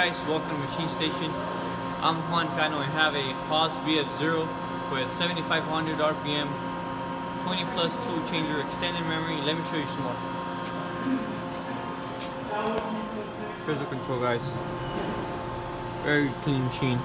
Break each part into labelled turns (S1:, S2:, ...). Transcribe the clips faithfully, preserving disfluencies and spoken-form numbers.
S1: guys, welcome to Machine Station. I'm Juan Cano and have a Haas V F zero with seventy-five hundred R P M, twenty plus tool changer, extended memory. Let me show you some more. Here's the control, guys. Very clean machine.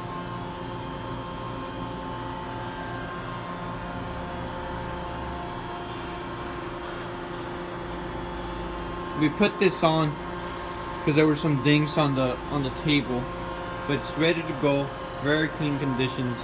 S1: We put this on because there were some dings on the on the table, but it's ready to go. Very clean conditions.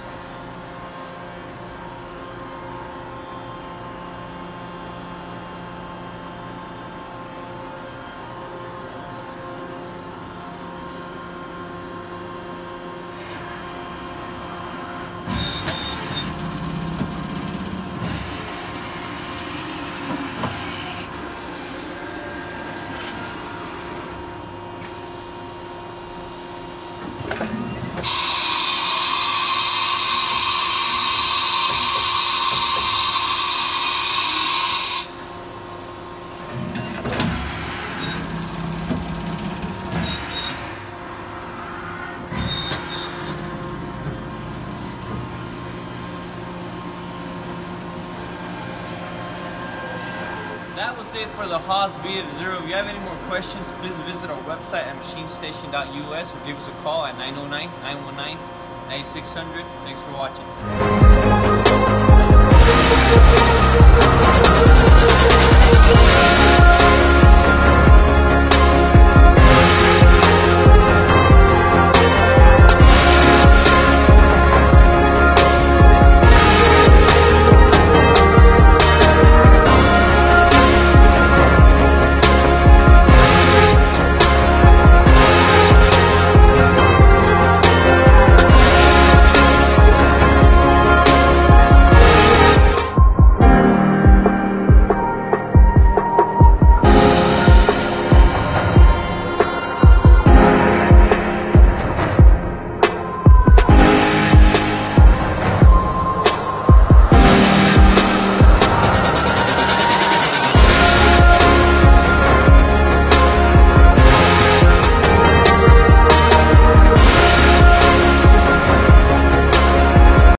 S1: That was it for the Haas V F zero. If you have any more questions, please visit our website at machine station dot U S or give us a call at nine oh nine, nine one nine, nine six hundred. Thanks for watching.